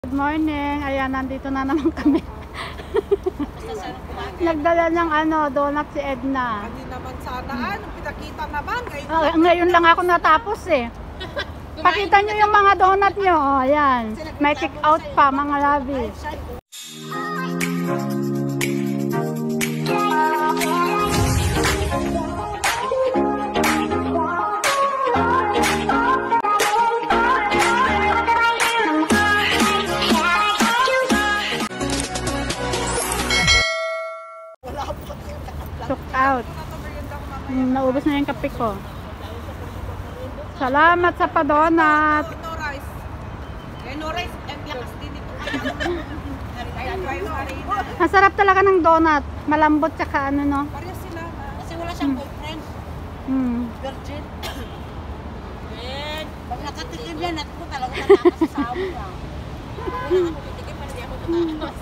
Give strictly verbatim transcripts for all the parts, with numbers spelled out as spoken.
Good morning. Ayan, nandito na naman kami. Nagdala ng ano, donut si Edna. Hindi naman sana, ano, pinakita naman. Ngayon, Oh, ngayon lang ako natapos eh. Pakita nyo yung mga donut nyo. Oh, ayan. May check out pa, mga labi. Check out. Hmm, naubos na yung kape ko. Salamat sa pa-donut. no rice. Eh, no rice, ang lakas din ito. Masarap talaga ng donut. Malambot tsaka ano no. Parehas sila. Kasi wala siyang boyfriend. Hmm. Virgin. And pag nakatikim yan, at ko talaga natapos sa sawa niya. Wala ako titikim, pero di ako natapos.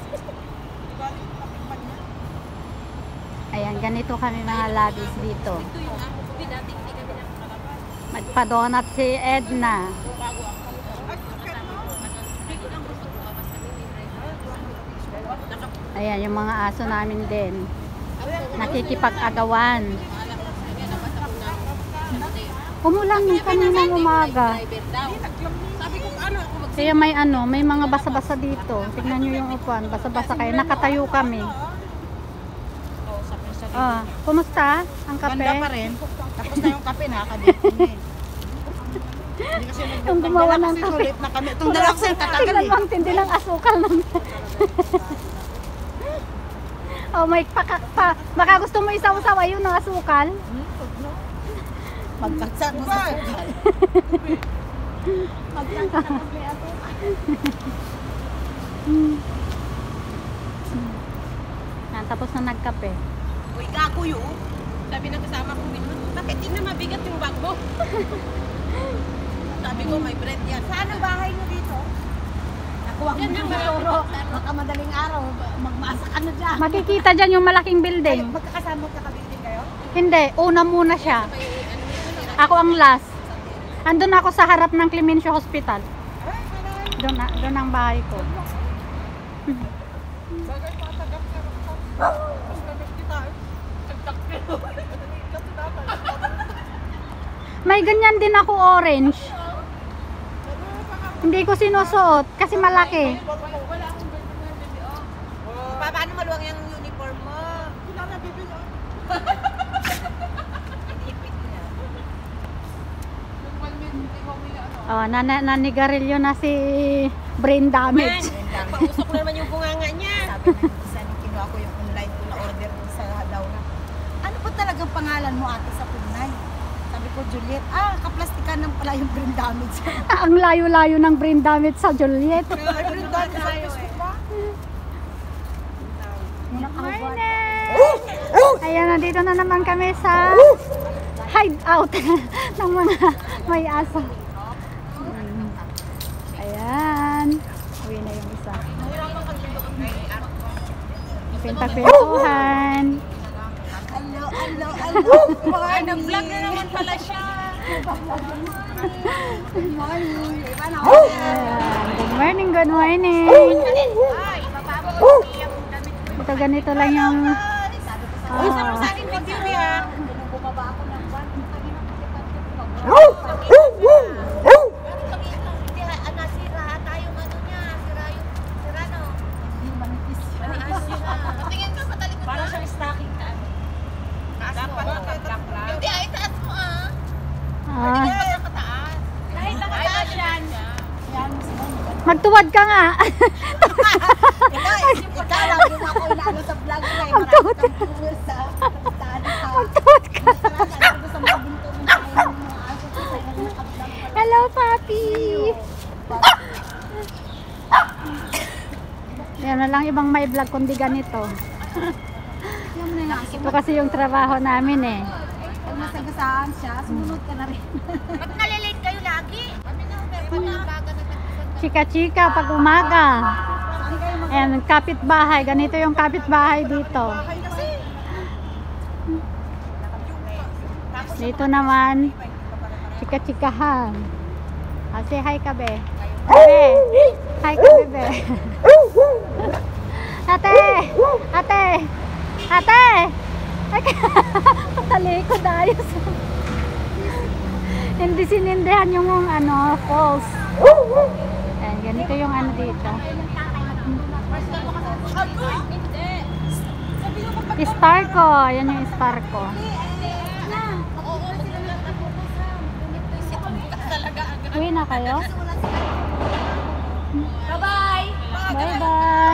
Ayan, ganito kami mga labis dito. Ito yung ako, sabi dati hindi kami nakakalabas. Magpa-donut si Edna. Bago ako. Biglang gusto ko labas kami may driver. Ayan, yung mga aso namin din. Nakikipag-agawan. Umulan yung kaninang umaga. Sabi ko, ano ako mag- Kaya may ano, may mga basa-basa dito. Tignan nyo yung upuan, basa-basa kayo. Nakatayo kami. Ah, kumusta ang kape? Ganda pa rin. Tapos na yung kape, nakakadito na eh. Hindi kasi Yung gumawa ng kasi kape. sulit na kami. Itong dalak sa tatagal Tignan eh. mo ang tindi ng asukal naman. Oh, may paka, pa, baka gusto mo isaw-saw ayun ng asukal. Magkatsak mo sa sukal. Magkatsak mo sa asukal. Yan, tapos na nagkape. Uy, kako yun. Sabi ng kasama ko, bakit di na mabigat yung bag mo? Sabi ko, may bread yan. Saan ang bahay mo dito? Nakuha ko ng maturo. Baka madaling araw, magmasa ka na dyan. Makikita dyan yung malaking building. Magkakasama ka kabitin kayo? Hindi, una muna siya. Ako ang last. Andun ako sa harap ng Clemencio Hospital. Doon, na, doon ang bahay ko. Bagay pa, tagap ka. Mas namin kita. May ganyan din ako orange. Hindi ko sinusuot kasi malaki. Pa, paano maluwang yung uniform mo? Wala na bibili. Ipit niya. Oh, nana nanigarilyo na si brain damage. Pausok na naman yung bunganga niya. Sabi na yung isa, nung kinuha ko yung online ko na order sa daw na. Ano po talagang pangalan mo ate sa Punay? Sabi ko, Juliet. Ah, kaplastikan ng pala yung brain damage. Ang layo-layo ng brain damage sa Juliet. Every time sa Facebook pa. Ayan, nandito na naman kami sa hideout ng mga may aso. Ayan. Uwi na yung isa. Pinta-pintuhan. Hello, hello, hello. Ay, nag-vlog na naman pala siya. Good morning. Ayan. Good morning, good morning. Ay, bababa ko yung damit ko. Ito ganito lang yung Isa mo ah, sa akin video ya. Bumaba ako ng van. Nasira tayo ano niya. Sira yung, sira no. Hindi manipis. Manipis yun na. Patingin ka patalikod. Para siyang stocking ka. Dapat nakatap lang. Hindi, ay taas mo ah. ah, Hindi ka nakataas. Kahit nakataas yan. magtuwad ka nga. Ikaw lang yung ako inaano sa vlog ko eh. Marami kang puwer sa kapitan. Magtuwad ka. Sa mga binto mo tayo ng mga aso ko sa mga nakablog. Hello, papi. Yan na lang ibang may vlog kundi ganito. Ito kasi yung trabaho namin eh. Pag masagasaan siya, sumunod ka na rin. Ba't nalilate kayo lagi? Kami na, meron na baga na Chika-chika pag umaga. Ayan, kapitbahay. Ganito yung kapitbahay dito. Dito naman, chika-chikahan. Ah, say hi ka, be. Be. Hi ka, bebe. Ate! Ate! Ate! Ay, patalikod ayos. Hindi sinindihan yung ano, falls. Ayan, ganito yung ano dito. Star ko. Ayan yung star ko. Uwi na kayo? Bye-bye! Bye-bye!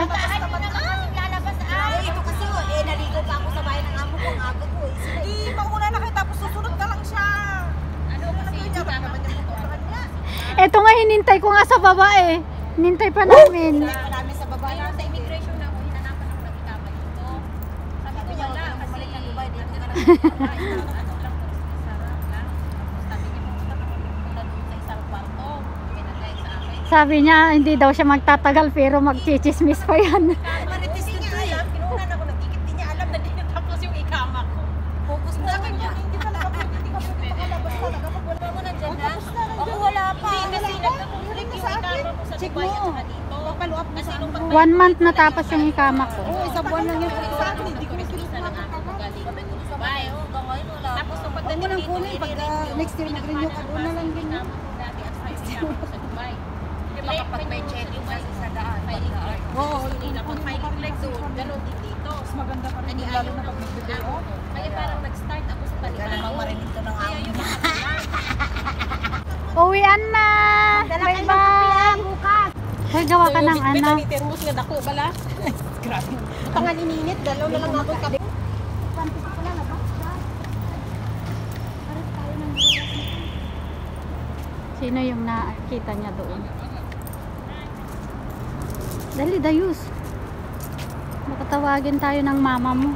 Ito kasi, eh, naligo pa ako sa bahay ng amo ko. Ang aga ko, eh. Hindi, mauna na kayo tapos susunod ka lang siya. Ano kasi, hindi ka naman niya tuturuan niya. Eto nga, hinintay ko nga sa baba eh. Hinintay pa namin. Marami sa baba. Ayun, sa immigration na ako, hinanapan ako ng ikama dito. Sabi niya, wala, kasi bumalik ng Dubai, dito ka na. Ano lang, sarap lang. Sabi niya, pumunta ka muna doon sa isang kwarto. Pinagay sa akin. Sabi niya, hindi daw siya magtatagal pero magchichismis pa yan. Marites din niya alam, pinunan ako, nagkikit din niya alam na din tapos yung ikama ko. Focus na ako niya. Hindi talaga pwede, hindi ka pwede makalabas talaga. Pag wala Mo nandyan na? tapos na, Ako wala pa. Hindi, kasi nagkakonflict yung ikama ko sa Check Dubai mo. at saka dito. Papalo up mo Kasi sa nung ano. pag- One month na tapos yung ikama ko. Oo, isang buwan lang yun sa akin. Hindi ko Isa lang ako magaling kami dun sa Dubai. Tapos nung Huwag mo nang kunin. Pag ah, next year mag-renew ka, doon na lang din. ikama ko dati at sa ikama ko sa Dubai. Di ba kapag may checking kasi sa daan, pag-daan. Oo, Hindi na pag filing flag zone, ganun din dito. mas maganda pa rin Hindi yun, ayaw lalo na ng pag nagbibigay amo. ako. Kaya parang nag-start ako sa Taliban. Kaya namang marinig to ng amo niya. Uwian na! Bye-bye! Hoy, gawa ka ng ano. Termos nga dako bala. Grabe. Pangan ininit, dalaw na lang ako kape. Sino yung nakita niya doon? Dali, Dayus. Makatawagin tayo ng mama mo.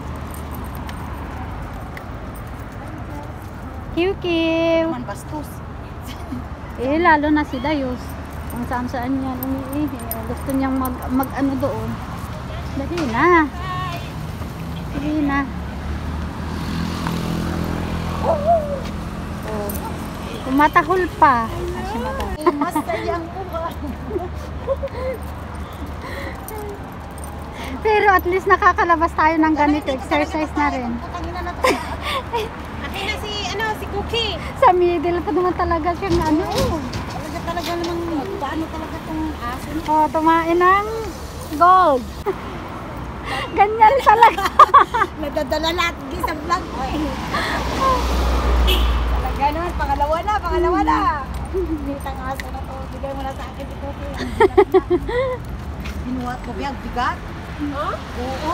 Kiw-kiw. Man bastos. Eh, lalo na si Dayus. Kung saan-saan yan umiihi. Gusto niyang mag, mag ano doon. Dali na. Dali na. Oh. Tumatahol pa. Mas sayang ko ba? Pero at least nakakalabas tayo ng ganito. Exercise na rin. Putangina na to. Akin na si, ano, si Cookie. Sa middle pa naman talaga siyang ano. Talaga talaga namang paano talaga tong aso. Oh, tumain ng gold. Ganyan talaga. Nadadala lagi sa vlog ko eh. Talaga naman, pangalawa na, pangalawa na. Bitang aso na to. Bigay mo na sa akin si Cookie. Binuhat ko biyag, bigat. Huh? Oo.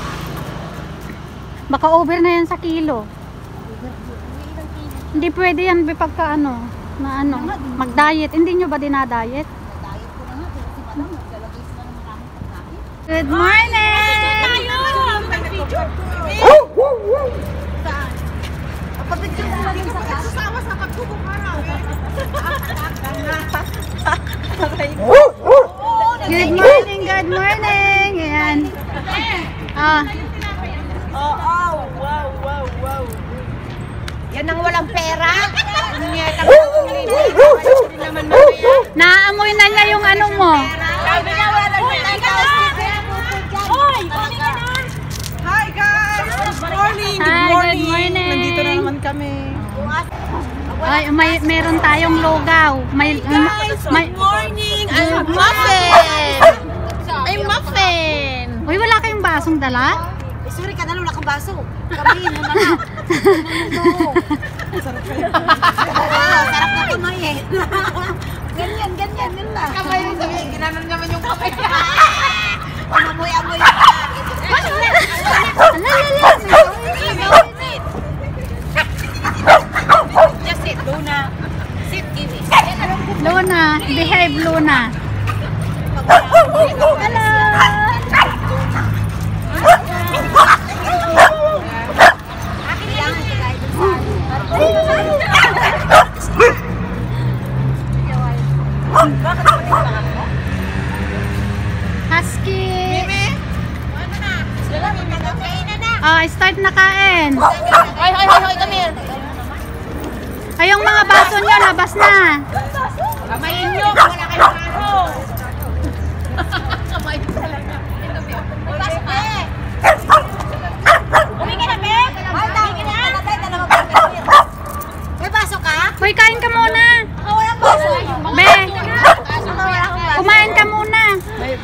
Baka over na yan sa kilo. Hindi pwede yan pagka ano, na ano, mag-diet. Hindi nyo ba dinadiet? Diet ko na nga, pero si Madam, naglalagay sila ng maraming pagkain. Good morning! Saan? Kapag-video mo lang sa taas. Susama sa pagkukumpara. Good morning, good morning! Ayan. Ah, Oh, oh, wow, wow, wow. Yan ang walang pera. Niya naman mamaya. naamoy na niya yung ano mo. Sabi na wala pera. Hoy, hi guys. Good morning. Hi, good morning. Nandito na naman kami. Ay, may meron tayong lugaw. May may morning. I'm muffin. I'm muffin. Uy, wala kayong basong dala? Eh, sorry ka na, wala kang baso. Kamayin mo na lang. Sarap kayo. Sarap na kumain. Ganyan, ganyan, yun lang. Kamay mo sabihin, ginanon naman yung kamay. Umamoy-amoy na. Just sit, Luna. Sit, give me. Luna, behave Luna. Hello! Husky! Ano na? Sila, kainan na. Ah, start na kain. Hoy, hoy, hoy, hoy, come here. Ay, yung mga baso niyo, labas na. Kamayin nyo, wala kayong araw.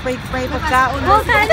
pay pagkaon. Oh, kain.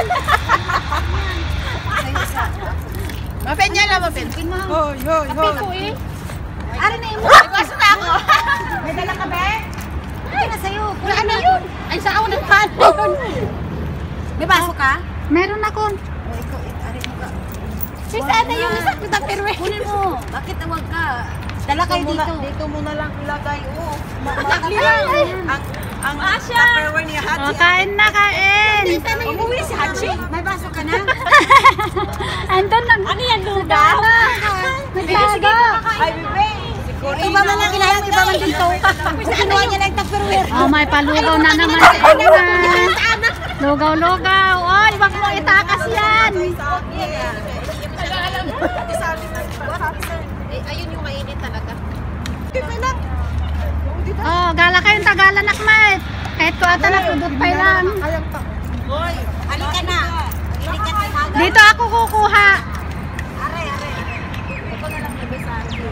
Mapen niya lang, mapen. Hoy, hoy, hoy. Ko eh. Ari na imo. Nagwaso na ako. May dala ka ba? Hindi na sa'yo. Wala na yun. Ay, sa ako nagkaan. May baso ka? Meron ako. O, ikaw, ari mo ka. Si sana yung isa ko na pero eh. Kunin mo. Bakit tawag ka? Dala kayo dito. Dito mo na lang ilagay. Oo. Ang ang Tupperware ni Oh, Hachi. kain na, kain. Umuwi si Hachi. May baso ka na? Andun na. Ano yan, lugaw? Naglago. Ay, bebe. Iba man lang kinain mo, iba man dito. Kinuha niya na yung Tupperware. Oh, may palugaw na naman si Edna. Lugaw-lugaw. Oy, wag mo itakas yan. Eh, ayun yung mainit talaga. Oh, gala kayong tagalan nakmat. Kahit ko ata na pudot pa lang. Hoy, halika na. Halika na maga. Dito ako kukuha. Are, are. Ito na lang bebe sa akin.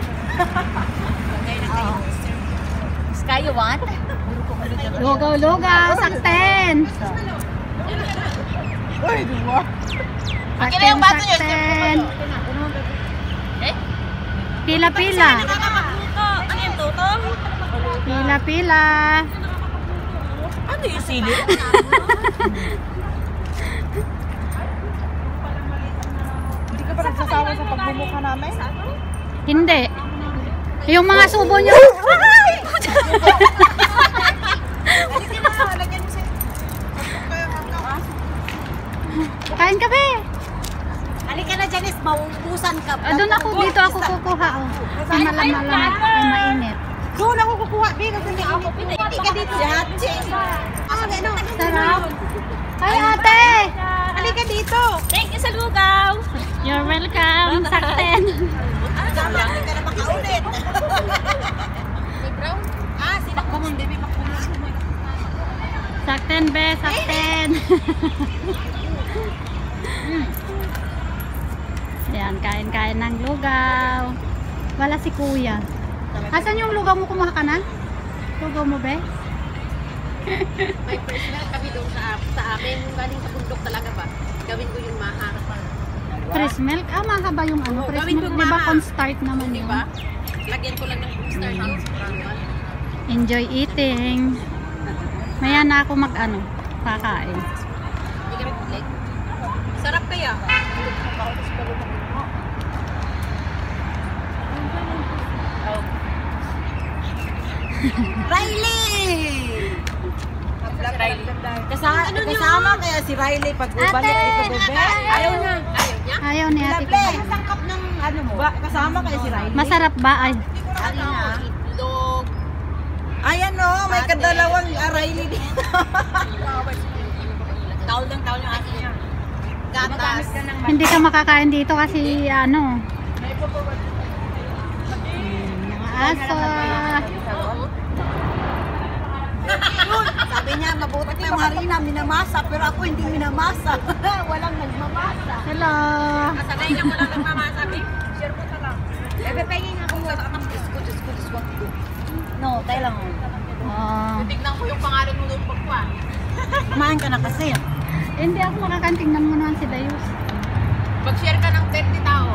Sky, you want? Lugaw-lugaw, sakten. Uy, duwa. Akin na yung baso nyo. Sakten. Eh? Pila-pila. Ano yung toto? Pila-pila. Ano yung sili? Hindi ka pa nagsasawa sa pagbumukha namin? Hindi. Yung mga subo nyo. Kain ka be. Halika na, Janice. Mauubusan ka. Ah, doon ako, dito ako kukuha. Oh. Kasi malam-malam ay mainit. Doon ako kukuha. Bi, kasi hindi ako. Hindi ka dito. Hachi. Ah, ano? Sarap. Ay ate. Halika dito. Thank you sa lugaw. You're welcome. Sakten. Hindi ka na makaulit. May brown? Ah, sinak mo hindi. May makulo. Sakten be, sakten. Ayan, kain-kain ng lugaw. Wala si kuya. Asan yung lugaw mo? Kumuha ka na? Lugaw mo be? May personal kami doon sa, sa amin. Yung galing sa bundok talaga ba? Gawin ko yung mahal. Fresh milk? Ah, mahaba yung ano. Oo, Fresh gawin milk, kong di ba mahal. con-start naman Di yun? ba? Lagyan ko lang ng booster house. Enjoy eating. Maya na ako mag-ano, kakain. Hindi ka like. Sarap kaya. Riley! Riley. Kasama, kasama kaya si Riley pag balik dito, bebe. Ayaw niya. Ayaw niya? Ayaw ni ate ko. Lable. Kasangkap ng ano mo? Ba, kasama kaya si Riley. Masarap ba? Ay, Ano? Itlog. Ayan o, may kadalawang uh, Riley dito. Taul ng taul yung akin niya. Gatas. hindi ka makakain dito kasi ano. Hmm, mga aso. Sabi niya, mabuti na yung harina, minamasa. Pero ako hindi minamasa. Walang nagmamasa. Hello. Sanay na mo lang nagmamasabi. Share ko sa lang. Bebe, pahingin ako sa anak. Diyos ko, Diyos ko, Diyos ko. No, tayo lang. Oh. Tignan ko yung pangalan mo doon pagkuhan. Kumain ka na kasi. Hindi ako makakantingnan mo naman si Dayus. Mag-share ka ng thirty tao.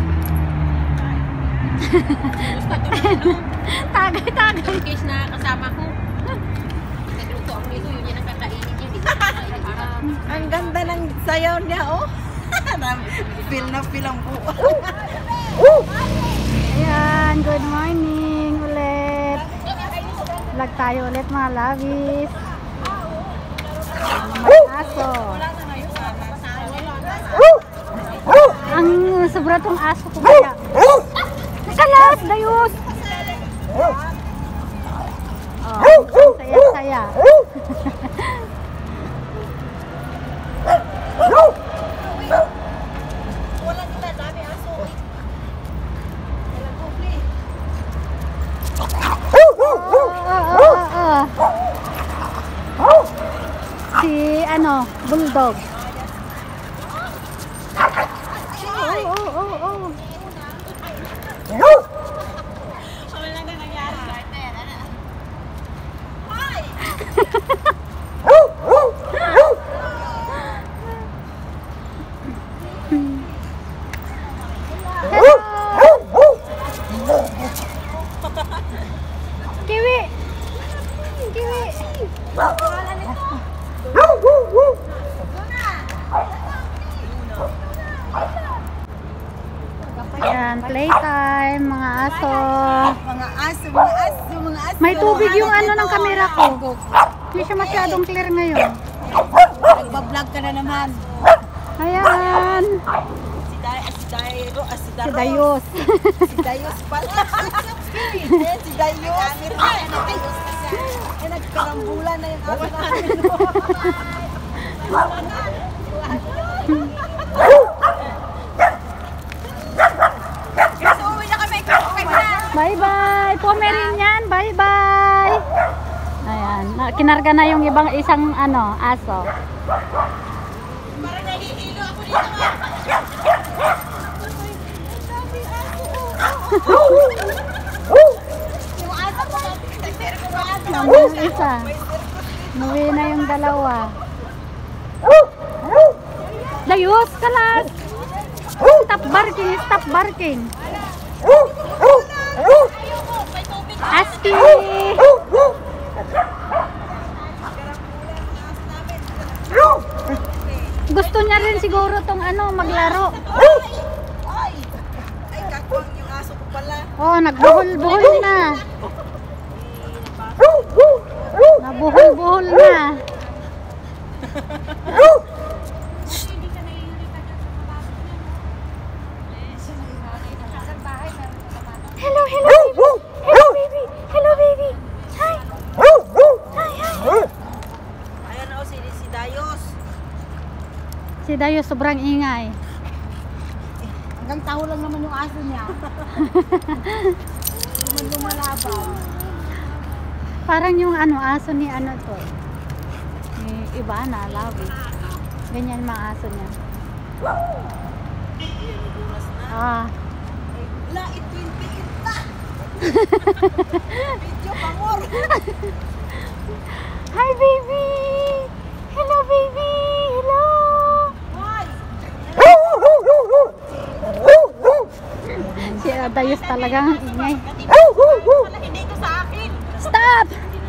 Gusto ito Tagay, tagay. in case na kasama ko. Nagluto ang nito, yun yung nakakainin niya. Ang ganda ng sayaw niya, oh. Feel na feel ang buo. Ayan, good morning ulit. Vlog tayo ulit mga labis. Mga aso. Ang sobra tong aso ko kaya. Kalas, Dayus! Oh, saya-saya. Wala nila, dami aso. Oh, oh, oh. Si ano, bulldog. Oh, oh, oh, oh. Playtime, mga aso. Mga aso, mga aso, mga aso. May tubig yung ano ng kamera ko. Hindi siya masyadong clear ngayon. Nagbablog ka na naman. Ayan. Si Day, si Dayro, ah, si Si Daro. Dayos. Si Dayos pala. Eh, si Dayos. Eh, nagkarambulan na yung aso namin. So, uwi na kami. Kakain na. Bye-bye. Pomeranian yan. Bye-bye. Ayan. Na- Kinarga na yung ibang isang ano, aso. Parang nahihilo ako dito. Yung aso ko, nag-share ko ba aso? Yung isa. Muwi na yung dalawa. Dayos, kalas. Stop barking, stop barking. Ayoko, may tubig. Asti. Gusto niya rin siguro tong ano, maglaro. Ay, kakwang yung aso ko pala. Oh, nagbuhol-buhol na. Nabuhol-buhol na. Hello, hello, baby. Hello, baby. Hello, baby. Hi. Hi, hi. Ayan na o, si, si Dayos. Si Dayo sobrang ingay. Hanggang taho lang naman yung aso niya. Hindi man lumalaban. Parang yung ano, aso ni ano to. Ni Ivana, Lavi. Ganyan mga aso niya. Ah. Wala, itwin-piin na. Video pamor. Hi, baby! Hello, baby! Hello! Why? Si Dayos talagang ingay. Wala, hindi ito sa akin. Stop!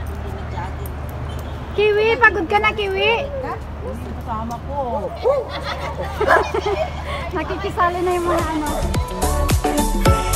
Kiwi, pagod ka na, Kiwi. Kasama ko. Nakikisali na yung mga ano.